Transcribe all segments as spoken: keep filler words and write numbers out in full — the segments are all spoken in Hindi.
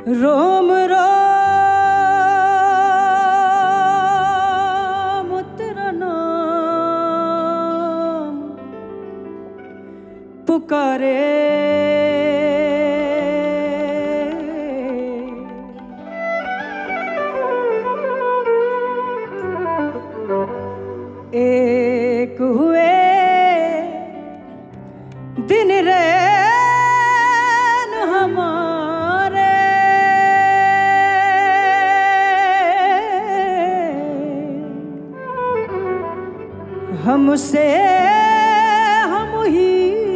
रोम रोम तेरा नाम पुकारे, एक हुए दिन रैन हमारे, हमसे हम ही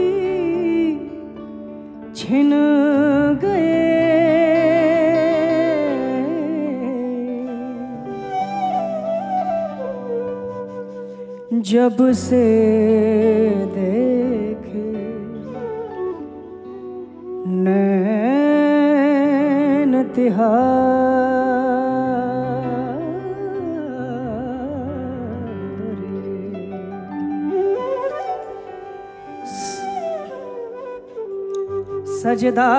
छिन गए। जब से देखे नैन तिहारे, सजदा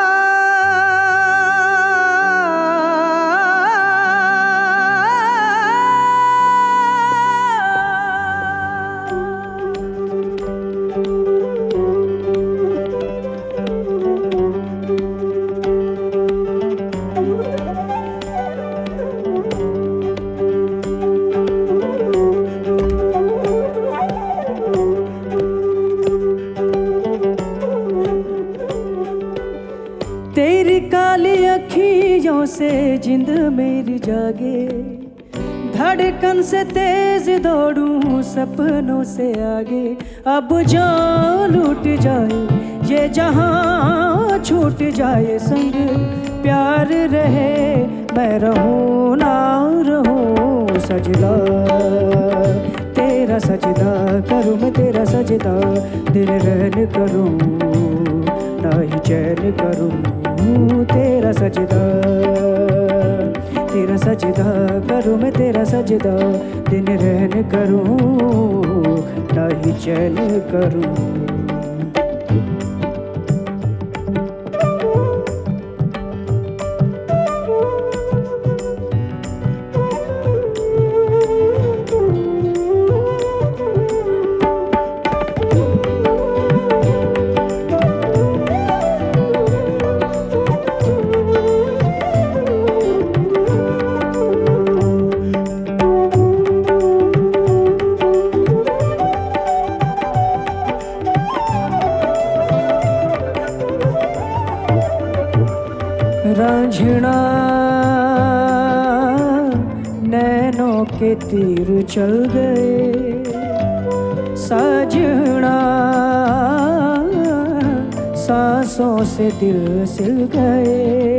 से जिंद मेरी जागे, धड़कन से तेज दौड़ूं सपनों से आगे। अब जान लूट जाए ये जहां छूट जाए, संग प्यार रहे मैं रहूं ना रहूं। सजदा तेरा सजदा करूं मैं तेरा सजदा, दिल रहन करूं ना ही चैन करूं। तेरा सजदा तेरा सजदा करूं मैं तेरा सजदा, दिन रहन करूं ना ही चैन करूं। के तीर चल गए सजना, सांसों से दिल सिल गए।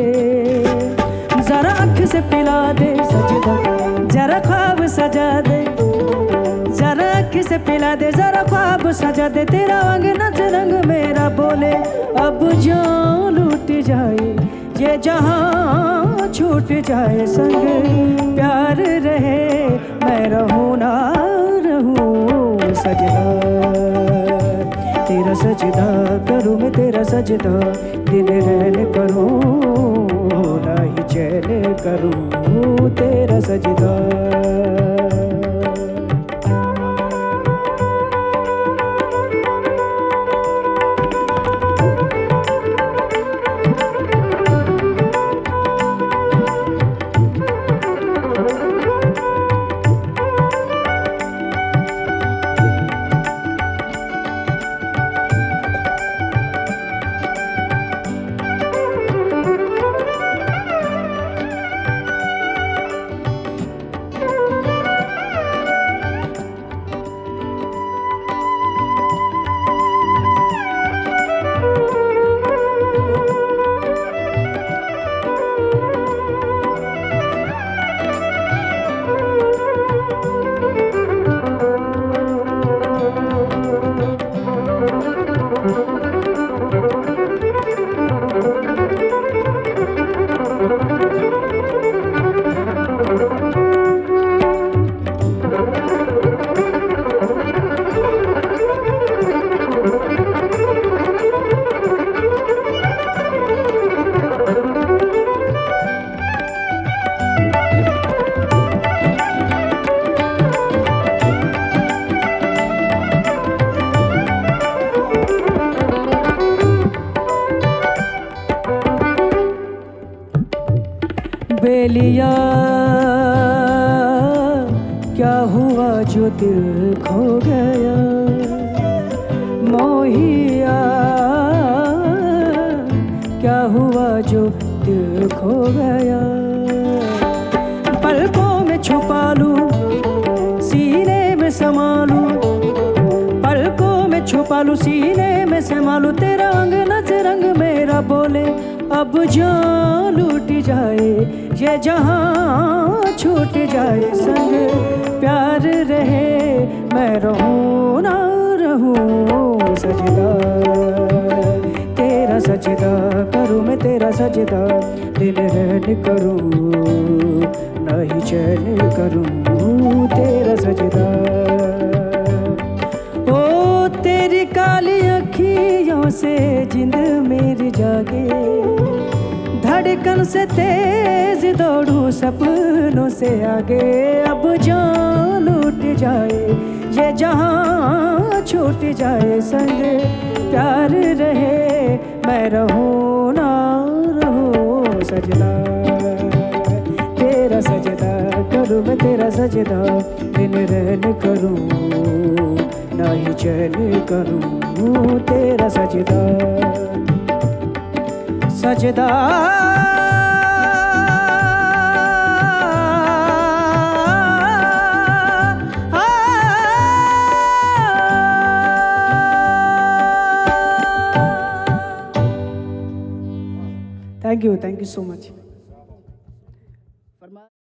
जरा आँख से पिला दे सजदा, जरा ख्वाब सजा दे, जरा आँख से पिला दे, जरा ख्वाब सजा दे। तेरा अंग नच रंग मेरा बोले, अब जान लूट जाए ये जहां छूट जाए। संग प्यार रहे मैं रहूं ना रहूं। सजदा तेरा सजदा करूं मैं तेरा सजदा, दिन रहन करूं ना ही चैन करूं। तेरा सजदा ले लिया, क्या हुआ जो दिल खो गया, मोहिया क्या हुआ जो दिल खो गया। पलकों में छुपा लूं, सीने में समा लूं, पलकों में छुपा लूं, सीने में समा लूं, तेरा अंग नच रंग मेरा बोले, अब जान लूट जाए ये जहां छूट जाए, संग प्यार रहे मैं रहूं ना रहूं, सजदा तेरा सजदा करूं मैं तेरा सजदा, दिन रहन करूं नहीं चैन करूं तेरा सजदा। ओ तेरी काली अखियों से जिंद मेरी जागे, धड़कन से तेज दौड़ूं सपनों से आगे, अब जान लूट जाए ये जहां छूट जाए, संग प्यार रहे मैं रहूं ना रहूं, सजदा तेरा सजदा करूं मैं तेरा सजदा, दिन रहन करूं ना ही चैन करूं तेरा सजदा। सजदा thank you, thank you so much.